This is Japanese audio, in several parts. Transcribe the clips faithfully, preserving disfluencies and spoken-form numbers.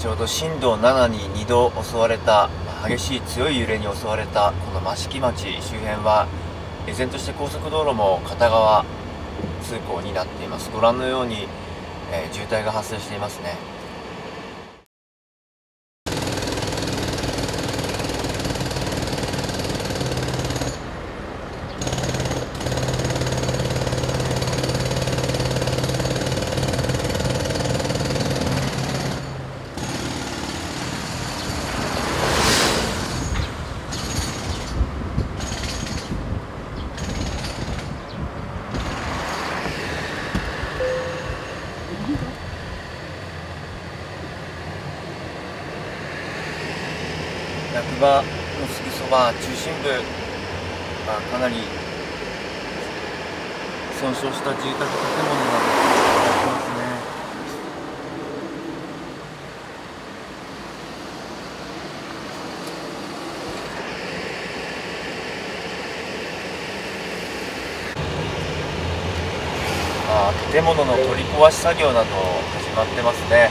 ちょうど震度ななににど襲われた、激しい強い揺れに襲われたこの益城町周辺は、依然として高速道路も片側通行になっています。ご覧のように、えー、渋滞が発生していますね。役場のすぐそば、中心部がかなり損傷した住宅建物がありますね。あ、建物の取り壊し作業など始まってますね。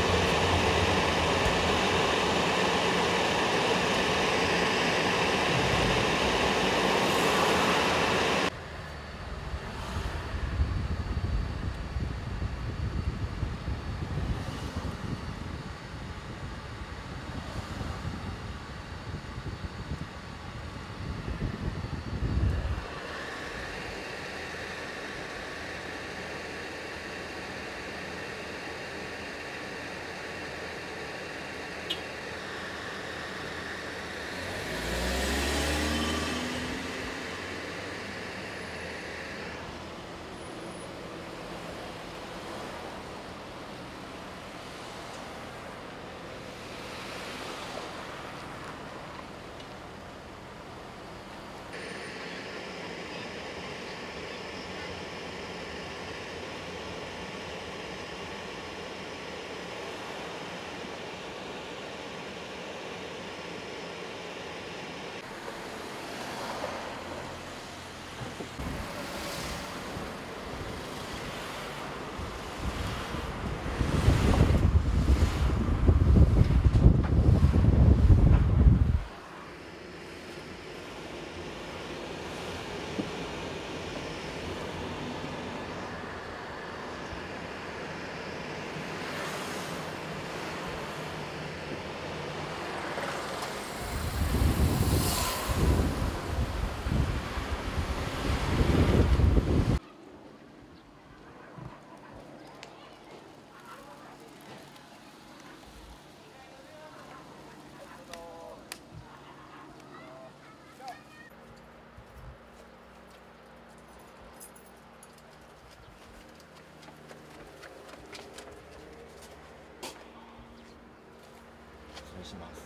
失礼します。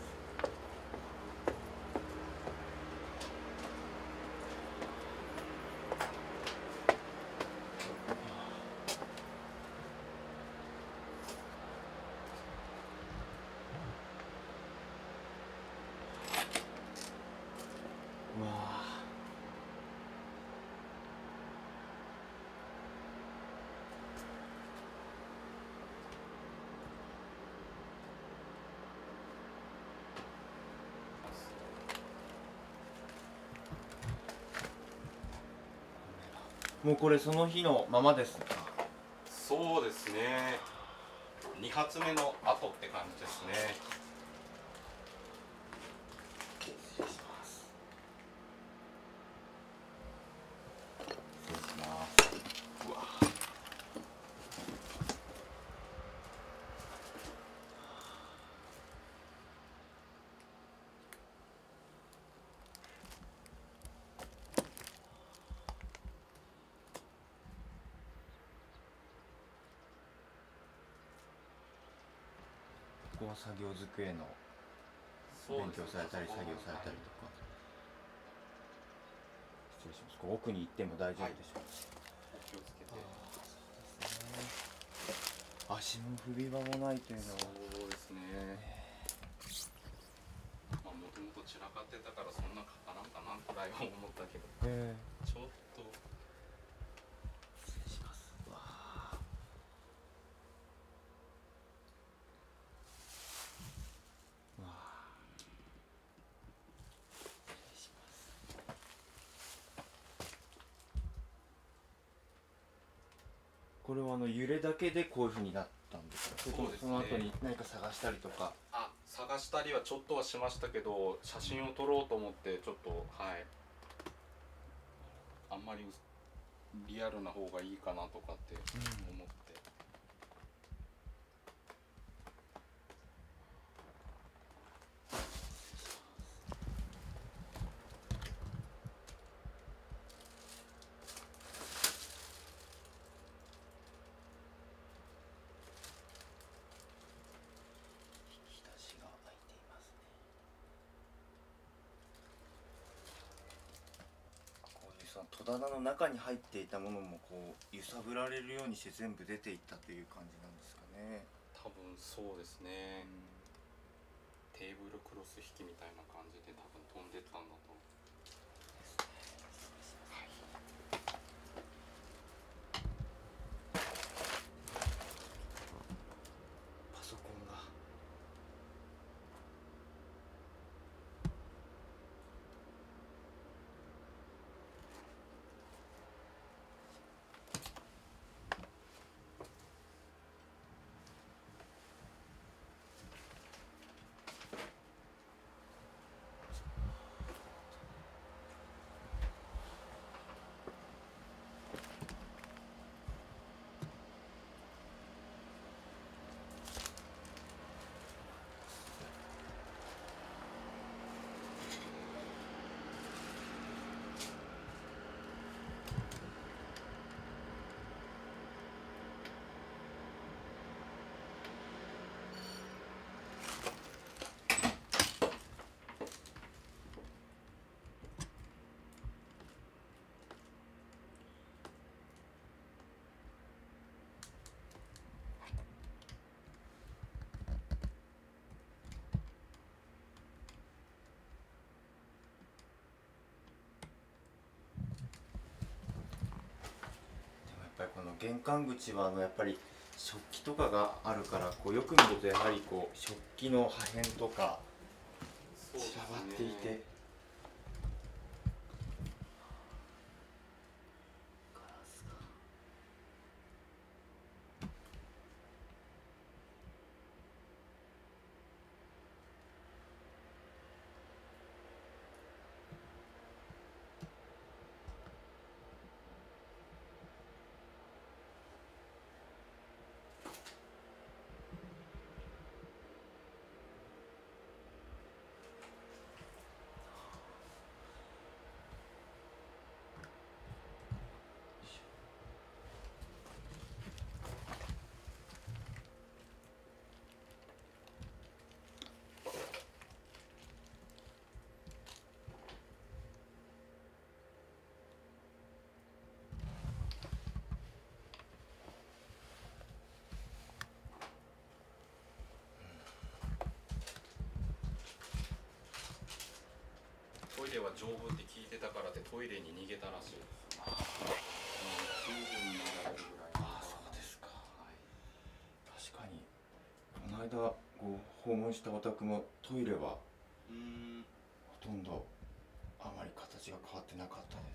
うわあ、もうこれその日のままですか？ そうですね。に発目の後って感じですね。 失礼します。失礼します。 うわ。 ここは作業机の勉強されたり作業されたりとか。失礼します。こう奥に行っても大丈夫でしょうか？ お気をつけて。 足の踏み場もないというのは。 そうですね。まあもともと散らかってたからそんなかからんかなくらいは思ったけど、 えちょっと失礼します。うわあ、 これはあの揺れだけでこういう風になったんですか？それともそうですねその後に何か探したりとか。 あ、探したりはちょっとはしましたけど、写真を撮ろうと思ってちょっと、はい、あんまりリアルな方がいいかなとかって思って、 引き出しが開いていますね。こういうその戸棚の中に入っていたものもこう揺さぶられるようにして全部出ていったという感じなんですかね。 多分そうですね、 うん、 テーブルクロス引きみたいな感じで多分飛んでたんだと。 パソコンが。やっぱりこの玄関口はあのやっぱり食器とかがあるからこうよく見るとやはりこう食器の破片とかそうですね、 散らばっていて、ガラスが。 トイレは丈夫って聞いてたからでトイレに逃げたらしいです。うん、きゅうじゅうになるぐらい。 ああ、そうですか。はい、確かにこの間ご訪問したお宅もトイレはうーん、 ほとんどあまり形が変わってなかったです。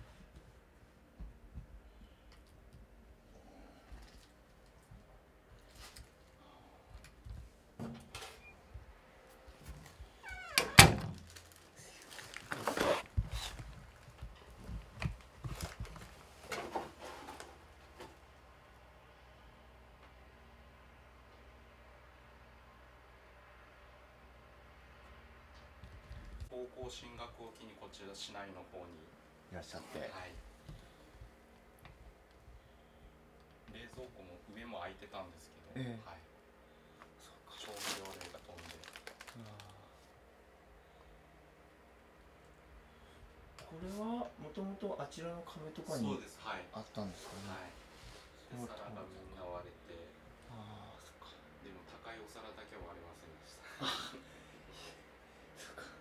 高校進学を機にこちら市内の方に、 いらっしゃって、 はい、冷蔵庫も上も開いてたんですけど、 ええ、 はい、 そうか。 調味料類が飛んで。 これはもともとあちらの壁とかにそうです、はい、 あったんですかね。 はい、でそう皿がみんな割れて、 ああ、そっか。 でも高いお皿だけは割れませんでした。 そっか。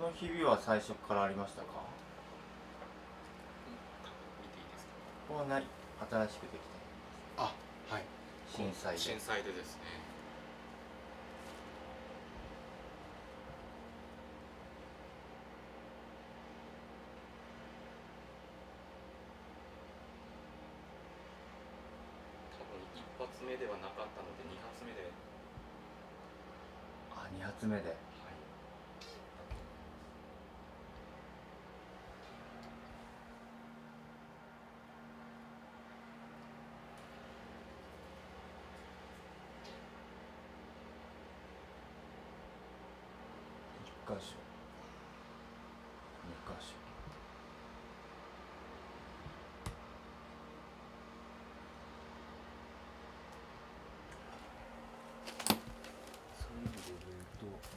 のひびは最初からありましたか？ 見ていいですか？ ここはない、新しくできた。 あ、はい。 震災で。 震災でですね。多分一発目ではなかったので二発目で。 あ、二発目で。 はい。 一箇所、二箇所。そういう意味で言うと。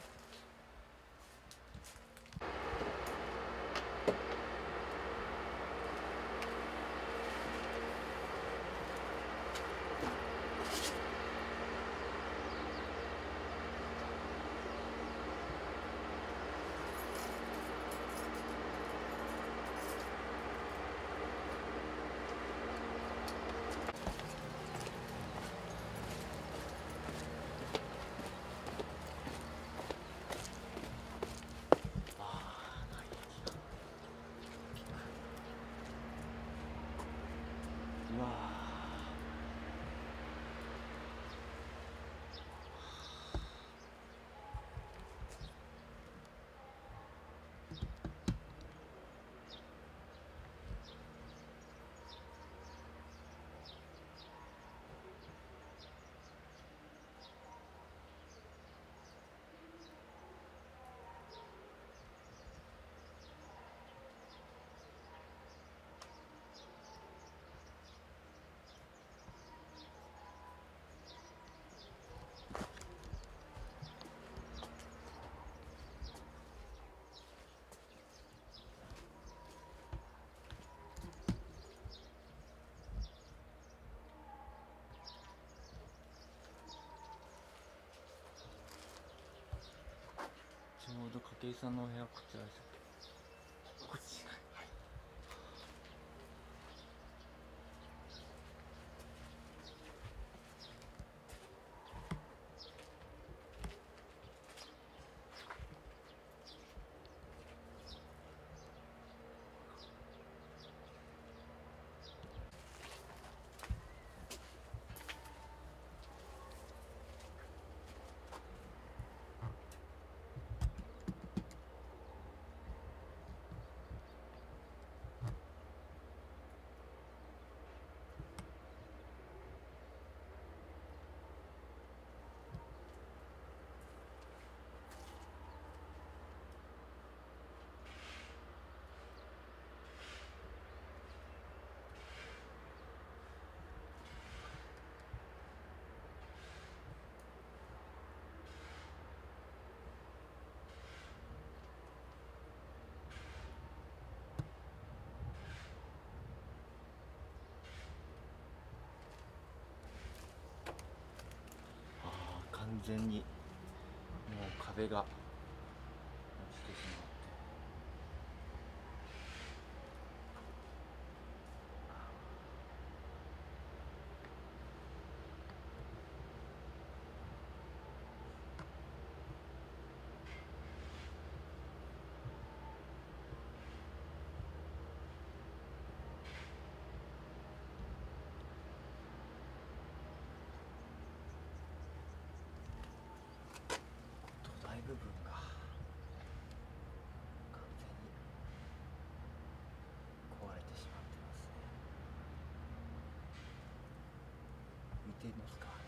うわちょうど筧さんのお部屋はこちらでしたっけ？こっち。 はい。 完全にもう壁が落ちてしまって。土台部分が完全に壊れてしまってますね。見ていますか？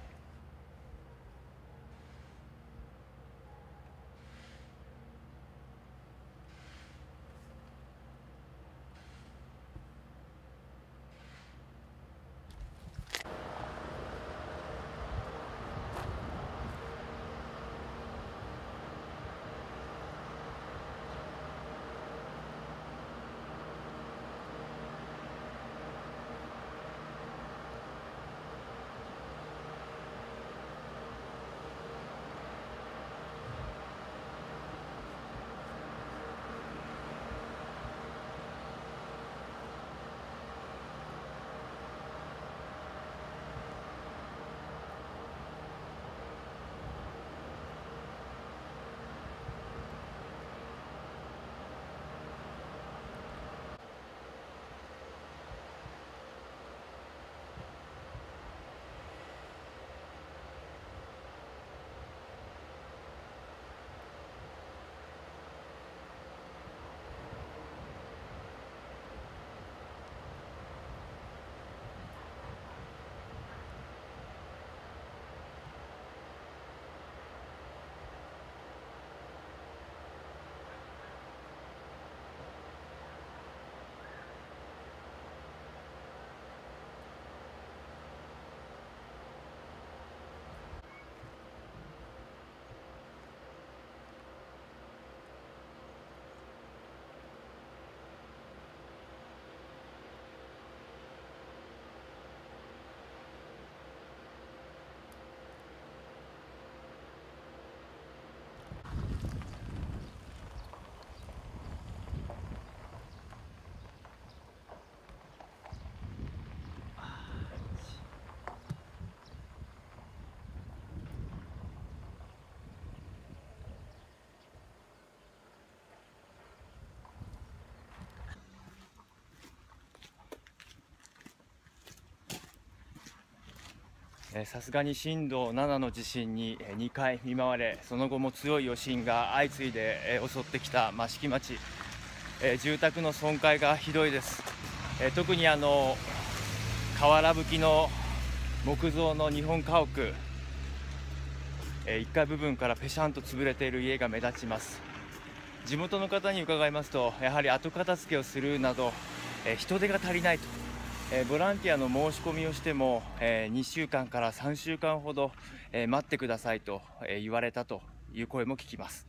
さすがに震度ななの地震にえーにかい見舞われ、その後も強い余震が相次いでえー襲ってきた益城町、えー住宅の損壊がひどいです。えー特にあの瓦葺きの木造の日本家屋、えーいっかい部分からぺしゃんと潰れている家が目立ちます。地元の方に伺いますと、やはり後片付けをするなど、えー人手が足りないと、えーボランティアの申し込みをしても、えーにしゅうかんからさんしゅうかんほど、えー待ってくださいと、えー言われたという声も聞きます。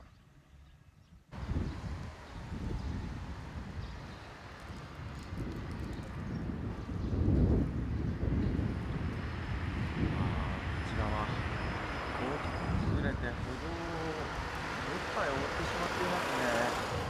こちらは大きく崩れて歩道をいっぱい覆ってしまっていますね。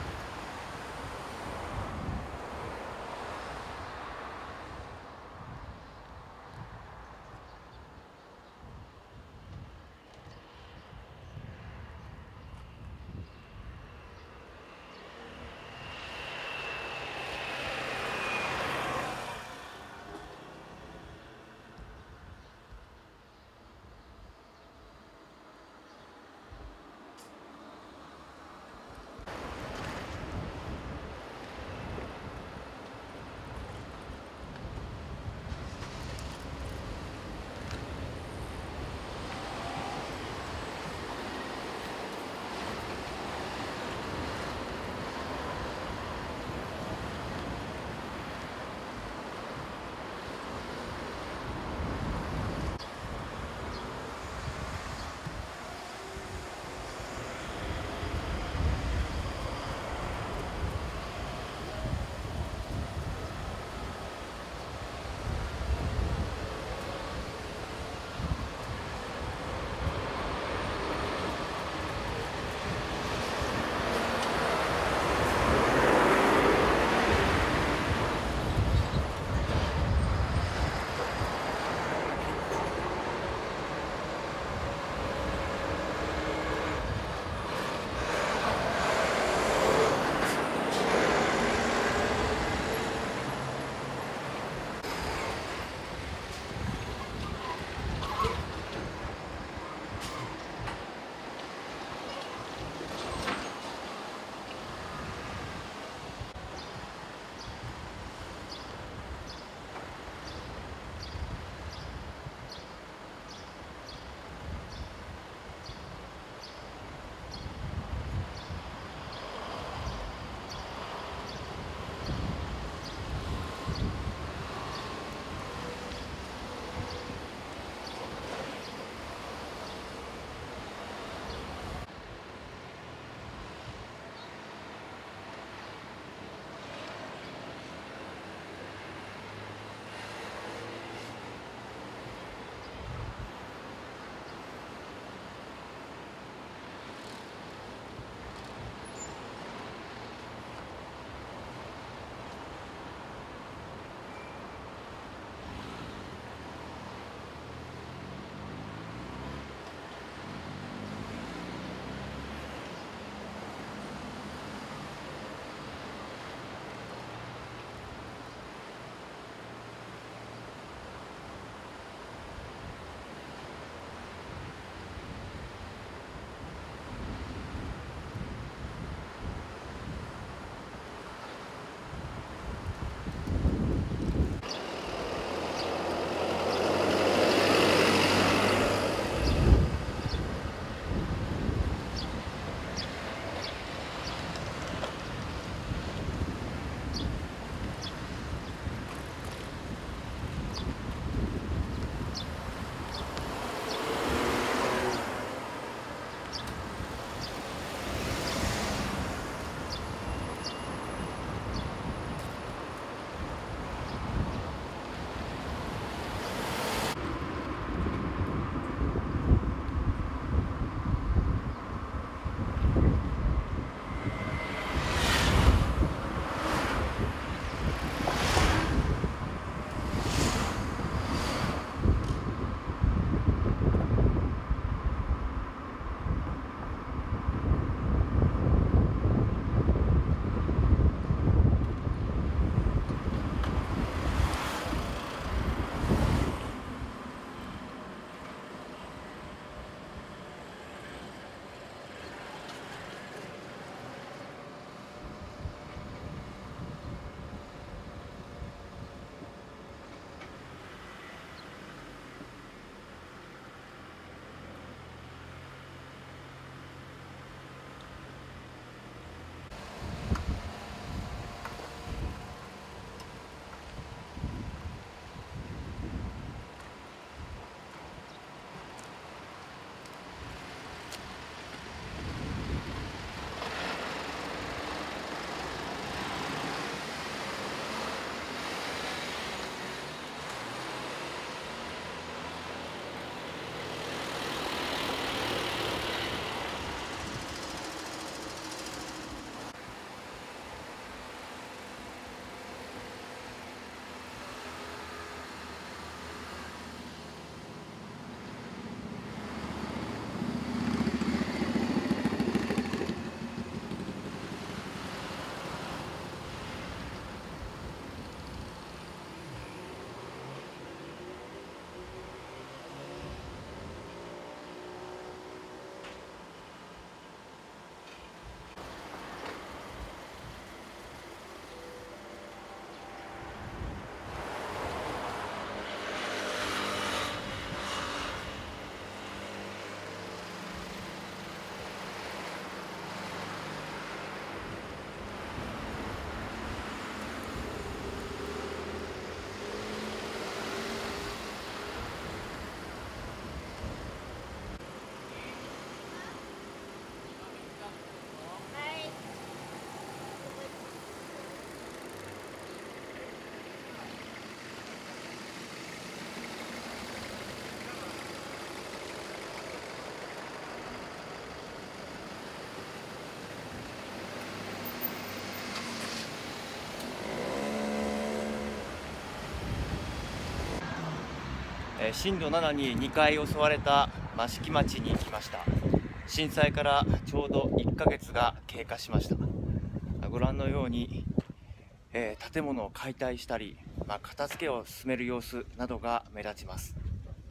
えー、震度ななににかい襲われた益城町に来ました。震災からちょうどいっかげつが経過しました。ご覧のように、えー、建物を解体したり、まあ、片付けを進める様子などが目立ちます。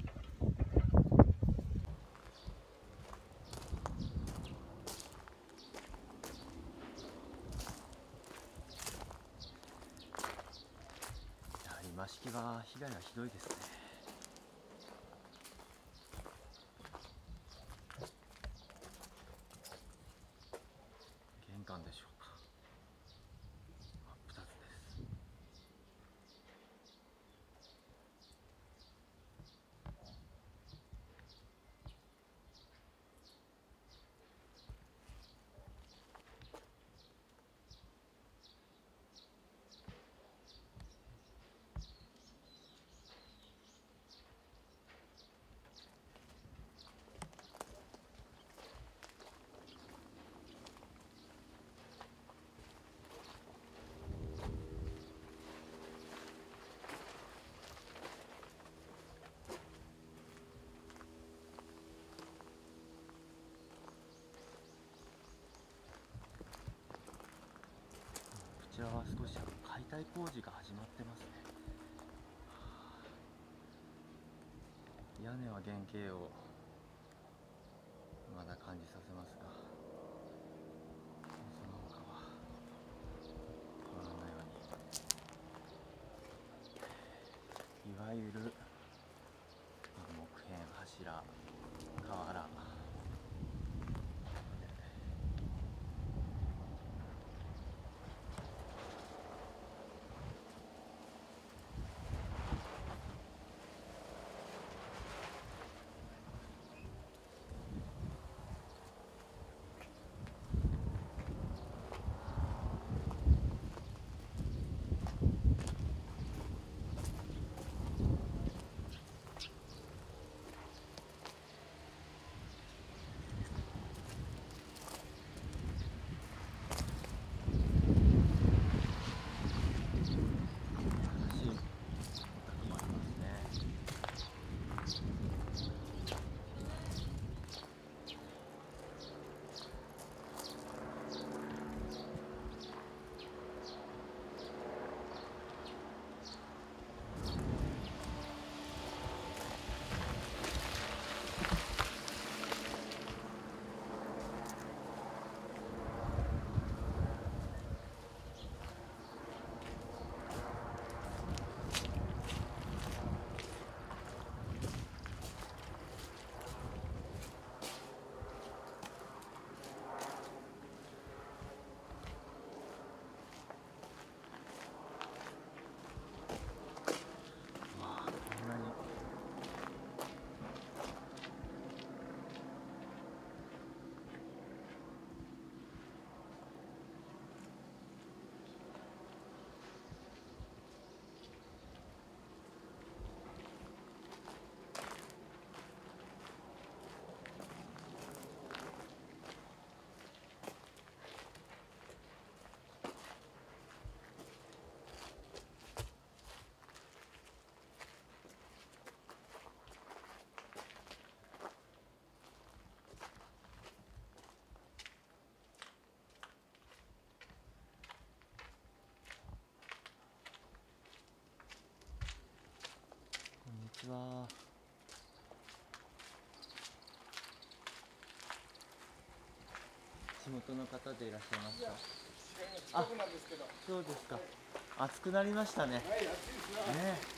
やはり益城は被害がひどいですね。玄関でしょうか。真っ二つです。こちらは少し解体工事が始まってますね。屋根は原型をまだ感じさせますが、その他はご覧のように、いわゆる木片、柱、瓦、こんにちは。地元の方でいらっしゃいますか？あ、そうですか。暑くなりましたね。はい、暑いですね。ね。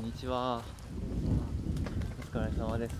にちは。お疲れ様です。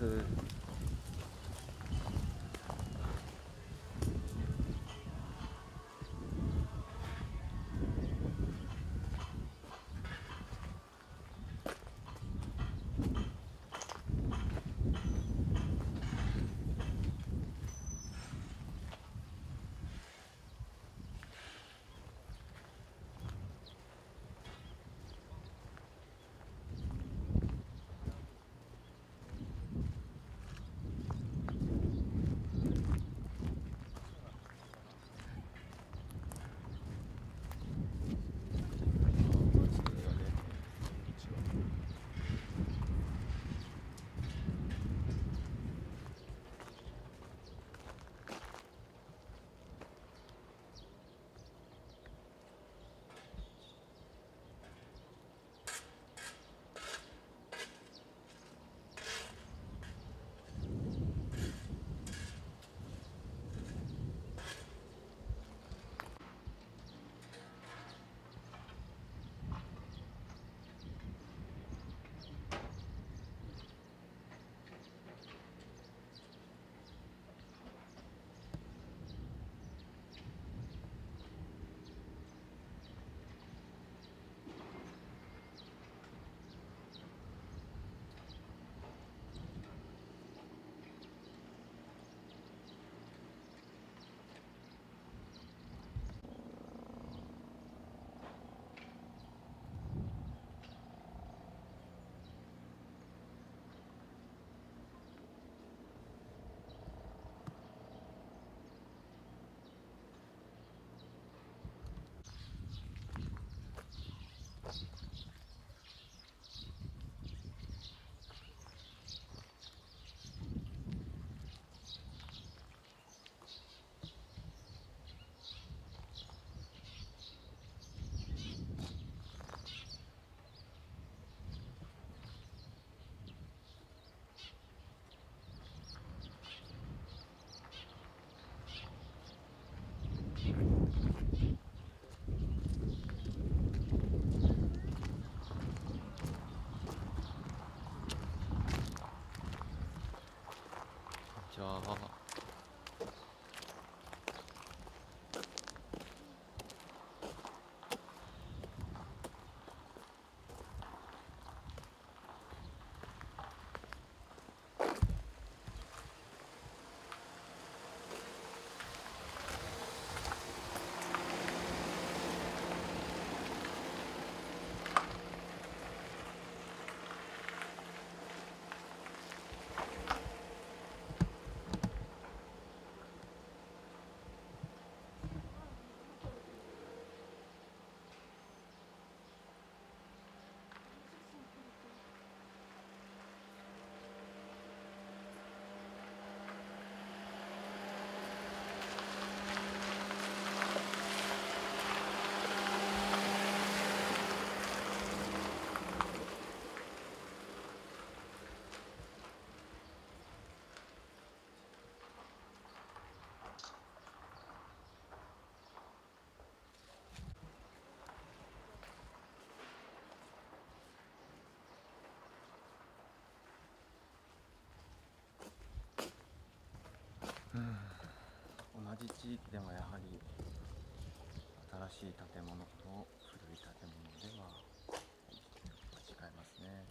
じゃあ同じ地域でもやはり新しい建物と古い建物では違いますね。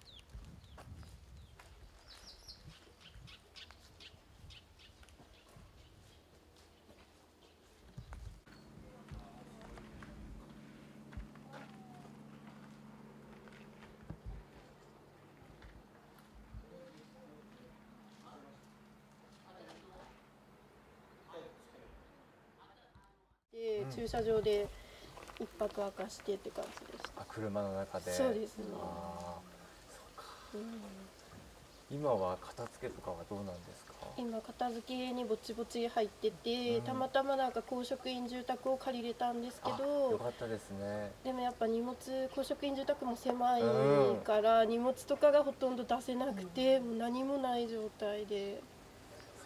で駐車場で一泊明かしてって感じでした。 あ、車の中で。 そうですね。 ああ、そうか。 うん、 今は片付けとかはどうなんですか？ 今片付けにぼちぼち入ってて、 うん、 たまたまなんか公職員住宅を借りれたんですけよど、 かったですね。 でもやっぱ荷物、公職員住宅も狭いから荷物とかがほとんど出せなくて、もう何もない状態で。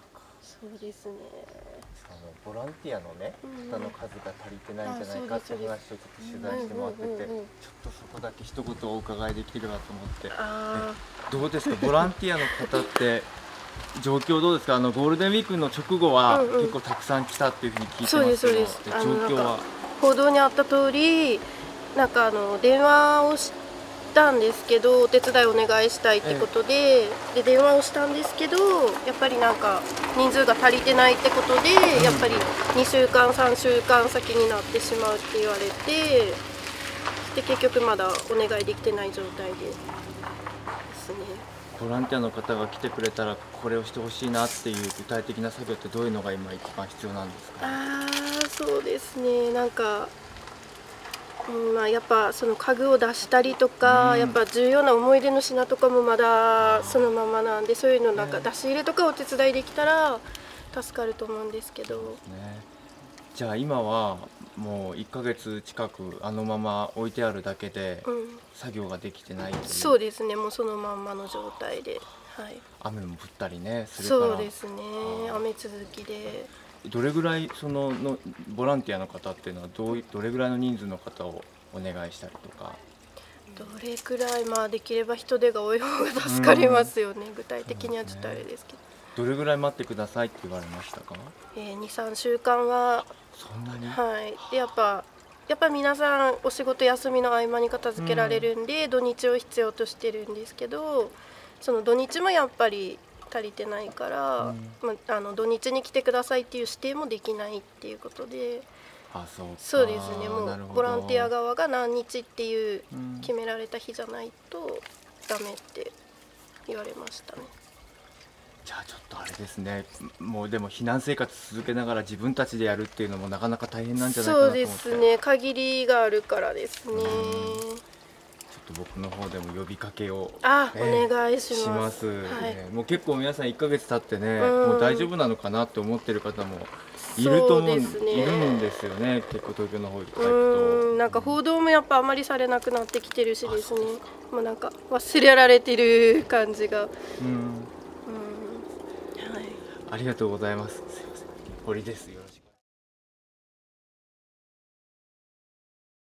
そうですね。 あのボランティアのね、 うん方の数が足りてないんじゃないかっていう話をちょっと取材してもらってて、 うんうんうんうんちょっとそこだけ一言お伺いできればと思って。 あどうですか、ボランティアの方って状況どうですか。あのゴールデンウィークの直後はうんうん結構たくさん来たっていうふうに聞いてますけど、 そうですそうですであの状況は。 なんか報道にあった通り、なんかあの電話をしたんですけど、お手伝いお願いしたいってことで、で電話をしたんですけど、やっぱりなんか人数が足りてないってことで、やっぱりにしゅうかんさんしゅうかん先になってしまうって言われて、で結局まだお願いできてない状態でですね。 ボランティアの方が来てくれたらこれをしてほしいなっていう具体的な作業ってどういうのが今一番必要なんですか。 ああ、そうですね。なんか、うん、まあやっぱその家具を出したりとか、 うんやっぱ重要な思い出の品とかもまだそのままなんで、そういうのなんかね出し入れとかお手伝いできたら助かると思うんですけど。 ね、じゃあ今はもういっかげつ近くあのまま置いてあるだけでうん、 作業ができてないという。 そうですね。もうそのまんまの状態で、はい。 雨も降ったりねするから。 そうですね。 あー雨続きで。 どれぐらいそののボランティアの方っていうのはどういどれぐらいの人数の方をお願いしたりとか。 どれくらい、まあできれば人手が多い方が助かりますよね。具体的にはちょっとあれですけど。 どれぐらい待ってくださいって言われましたか。 えー、にさんしゅうかんは、 そんなに。 はい。でやっぱやっぱ皆さんお仕事休みの合間に片付けられるんで、土日を必要としてるんですけど、その土日もやっぱり足りてないから、 うんまあ、あの土日に来てくださいっていう指定もできないっていうことで。 あ、そうか。 そうですね。もうなるほどボランティア側が何日っていううん決められた日じゃないとダメって言われましたね。 じゃあちょっとあれですね、もうでも避難生活続けながら自分たちでやるっていうのもなかなか大変なんじゃないかなそうと思って。 ですね。限りがあるからですね。 ちょっと僕の方でも呼びかけをあ、 ええお願いししま。 ますす、 はい。 ええもう結構皆さんいっかげつ経ってね、 うんもう大丈夫なのかなって思ってる方もいると思うそうですねいるんですよね。結構東京の方とかう行くと。 ん、なんか報道もやっぱあまりされなくなってきてるしですね。もうなんか忘れられてる感じが。 うん、 うん、はい。 ありがとうございます。すいません、堀ですよ。